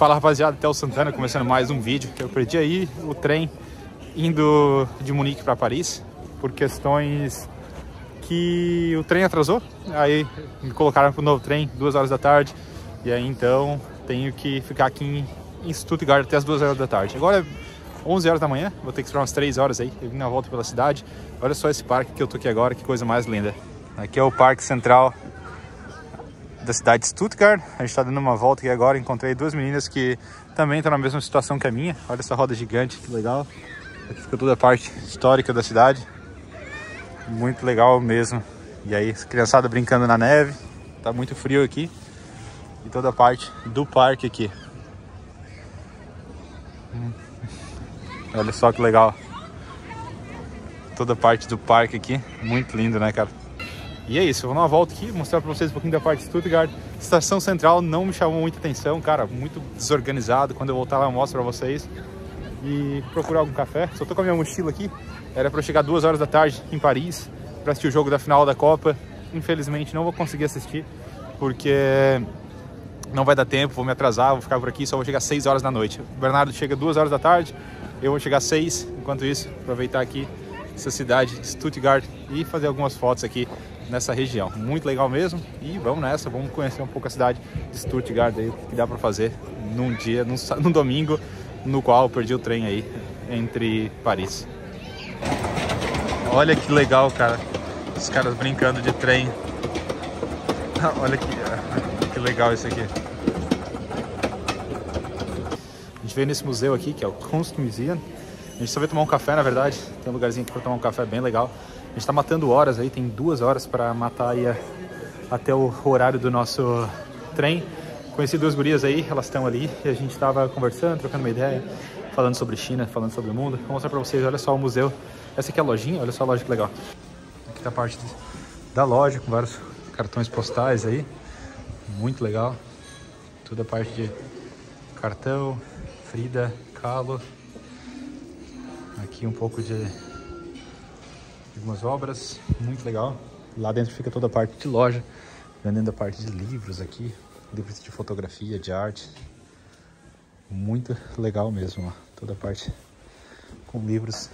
Fala rapaziada, Theo Santana começando mais um vídeo. Que eu perdi aí o trem indo de Munique para Paris por questões que o trem atrasou. Aí me colocaram pro novo trem 2 horas da tarde e aí então tenho que ficar aqui em Stuttgart até as 2 horas da tarde. Agora é 11 horas da manhã, vou ter que esperar umas 3 horas aí. Eu vim na volta pela cidade. Olha só esse parque que eu tô aqui agora, que coisa mais linda. Aqui é o Parque Central da cidade de Stuttgart. A gente está dando uma volta aqui agora. Encontrei 2 meninas que também estão na mesma situação que a minha. Olha essa roda gigante, que legal. Aqui fica toda a parte histórica da cidade. Muito legal mesmo. E aí, criançada brincando na neve. Tá muito frio aqui. E toda a parte do parque aqui. Olha só que legal. Toda a parte do parque aqui. Muito lindo, né, cara? E é isso, eu vou dar uma volta aqui, mostrar pra vocês um pouquinho da parte de Stuttgart. Estação Central não me chamou muita atenção, cara, muito desorganizado. Quando eu voltar lá eu mostro pra vocês. E procurar algum café. Só tô com a minha mochila aqui. Era pra eu chegar 2 horas da tarde em Paris pra assistir o jogo da final da Copa. Infelizmente não vou conseguir assistir, porque não vai dar tempo, vou me atrasar, vou ficar por aqui, só vou chegar 6 horas da noite. O Bernardo chega 2 horas da tarde, eu vou chegar 6. Enquanto isso, aproveitar aqui essa cidade de Stuttgart e fazer algumas fotos aqui nessa região. Muito legal mesmo. E vamos nessa, vamos conhecer um pouco a cidade de Stuttgart aí, o que dá para fazer num dia, num domingo, no qual eu perdi o trem aí entre Paris. Olha que legal, cara. Os caras brincando de trem. Olha que legal isso aqui. A gente veio nesse museu aqui, que é o Kunstmuseum. A gente só veio tomar um café, na verdade. Tem um lugarzinho aqui para tomar um café bem legal. A gente tá matando horas aí, tem 2 horas para matar aí até o horário do nosso trem. Conheci 2 gurias aí, elas estão ali e a gente tava conversando, trocando uma ideia, falando sobre China, falando sobre o mundo. Vou mostrar para vocês, olha só o museu. Essa aqui é a lojinha, olha só a loja que legal. Aqui tá a parte da loja com vários cartões postais aí. Muito legal. Toda a parte de cartão, Frida Kahlo. Aqui um pouco de algumas obras, muito legal. Lá dentro fica toda a parte de loja, vendendo a parte de livros aqui, livros de fotografia, de arte. Muito legal mesmo, ó. Toda a parte com livros.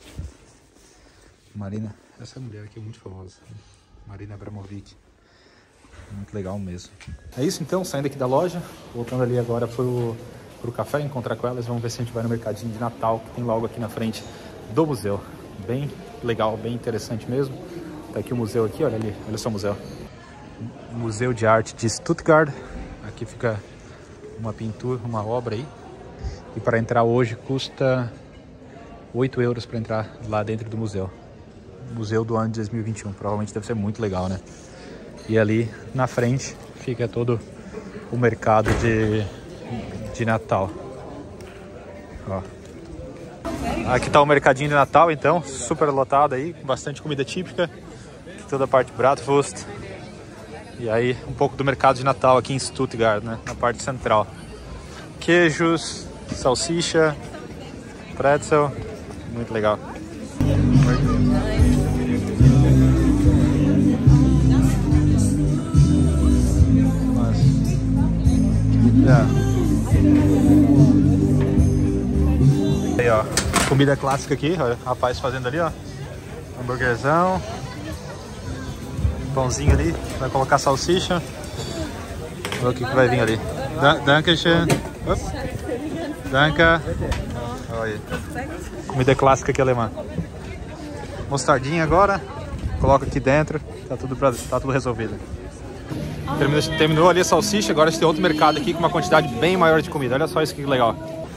Marina, essa mulher aqui é muito famosa, Marina Abramovic. Muito legal mesmo. É isso então, saindo aqui da loja, voltando ali agora pro café, encontrar com elas. Vamos ver se a gente vai no mercadinho de Natal, que tem logo aqui na frente do museu. Bem legal, bem interessante mesmo. Tá aqui o museu aqui, olha ali, olha só o museu. Museu de Arte de Stuttgart. Aqui fica uma pintura, uma obra aí. E para entrar hoje custa 8 euros para entrar lá dentro do museu. Museu do ano de 2021, provavelmente deve ser muito legal, né? E ali na frente fica todo o mercado de Natal. Ó. Aqui tá o mercadinho de Natal, então, super lotado aí, com bastante comida típica. Toda a parte de Bratwurst. E aí um pouco do mercado de Natal aqui em Stuttgart, né? Na parte central. Queijos, salsicha, pretzel, muito legal. Aí, ó, comida clássica aqui, olha, o rapaz fazendo ali, ó, hambúrguerzão, pãozinho ali, vai colocar salsicha, olha o que vai vir ali. Dankeschön, danke, olha aí, comida clássica aqui alemã. Mostardinha agora, coloca aqui dentro, tá tudo resolvido. Terminou ali a salsicha, agora a gente tem outro mercado aqui com uma quantidade bem maior de comida. Olha só isso que legal.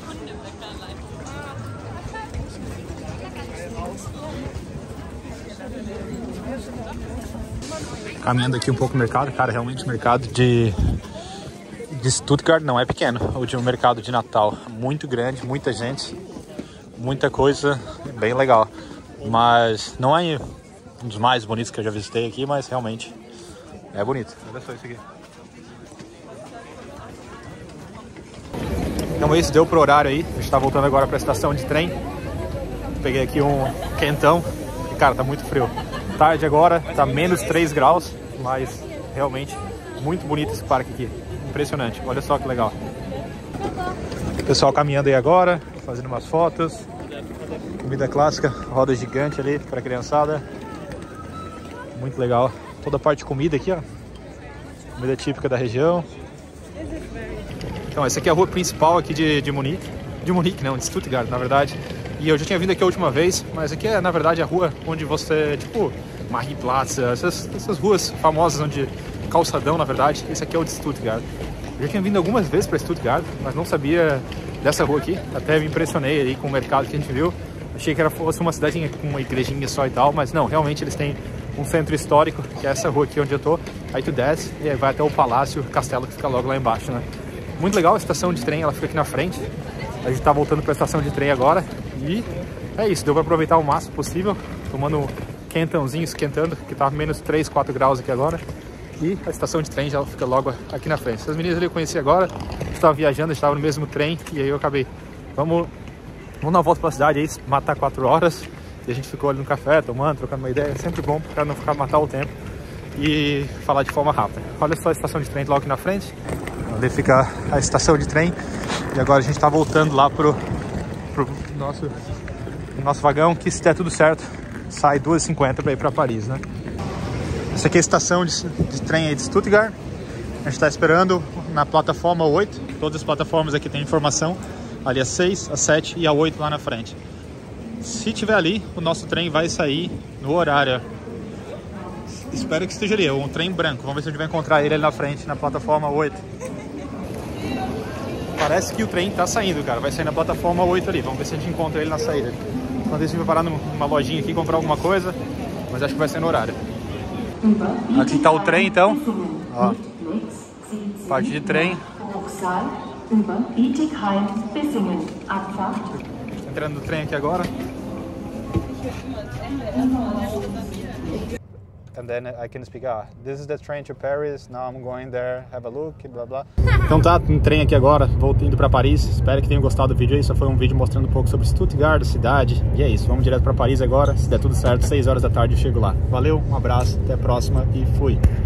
Caminhando aqui um pouco no mercado, cara, realmente o mercado de Stuttgart não é pequeno. O de um mercado de Natal muito grande, muita gente, muita coisa, bem legal. Mas não é um dos mais bonitos que eu já visitei aqui, mas realmente é bonito. Olha só isso aqui. Então é isso, deu pro horário aí. A gente tá voltando agora pra estação de trem. Peguei aqui um quentão. E cara, tá muito frio. Tarde agora, tá menos 3 graus. Mas realmente muito bonito esse parque aqui. Impressionante, olha só que legal. Pessoal caminhando aí agora, fazendo umas fotos. Comida clássica, roda gigante ali para a criançada. Muito legal. Toda a parte de comida aqui, ó. Comida típica da região. Então, essa aqui é a rua principal aqui de Munique. De Munique, não, de Stuttgart, na verdade. E eu já tinha vindo aqui a última vez, mas aqui é, na verdade, a rua onde você, tipo, Marienplatz, essas ruas famosas onde... calçadão, na verdade. Esse aqui é o de Stuttgart. Eu já tinha vindo algumas vezes para Stuttgart, mas não sabia dessa rua aqui. Até me impressionei aí com o mercado que a gente viu. Achei que fosse uma cidadinha com uma igrejinha só e tal, mas não, realmente eles têm um centro histórico, que é essa rua aqui onde eu tô. Aí tu desce e aí vai até o palácio, o castelo que fica logo lá embaixo, né? Muito legal, a estação de trem, ela fica aqui na frente. A gente tá voltando para a estação de trem agora e é isso, deu para aproveitar o máximo possível, tomando um quentãozinho, esquentando, que tá menos 3, 4 graus aqui agora. E a estação de trem já fica logo aqui na frente. Essas meninas ali eu conheci agora, estava viajando, estava no mesmo trem e aí eu acabei, vamos dar uma volta pela cidade aí, matar 4 horas. E a gente ficou ali no café, tomando, trocando uma ideia. É sempre bom para não matar o tempo e falar de forma rápida. Olha só a estação de trem logo aqui na frente, onde fica a estação de trem. E agora a gente está voltando lá pro nosso vagão, que se der tudo certo, sai 2h50 para ir para Paris, né? Essa aqui é a estação de trem aí de Stuttgart. A gente está esperando na plataforma 8. Todas as plataformas aqui tem informação. Ali a 6, a 7 e a 8 lá na frente. Se tiver ali, o nosso trem vai sair no horário. Espero que esteja ali, um trem branco. Vamos ver se a gente vai encontrar ele ali na frente, na plataforma 8. Parece que o trem está saindo, cara. Vai sair na plataforma 8 ali. Vamos ver se a gente encontra ele na saída. Enquanto isso, a gente vai parar numa lojinha aqui, comprar alguma coisa. Mas acho que vai ser no horário. Aqui está o trem, então. Ó, parte de trem. Entrando no trem aqui agora. And then I can speak, this is the train to Paris, now I'm going there, have a look, blá blá. Então tá, um trem aqui agora, indo pra Paris. Espero que tenham gostado do vídeo aí. Só foi um vídeo mostrando um pouco sobre Stuttgart, a cidade. E é isso, vamos direto pra Paris agora. Se der tudo certo, 6 horas da tarde eu chego lá. Valeu, um abraço, até a próxima e fui!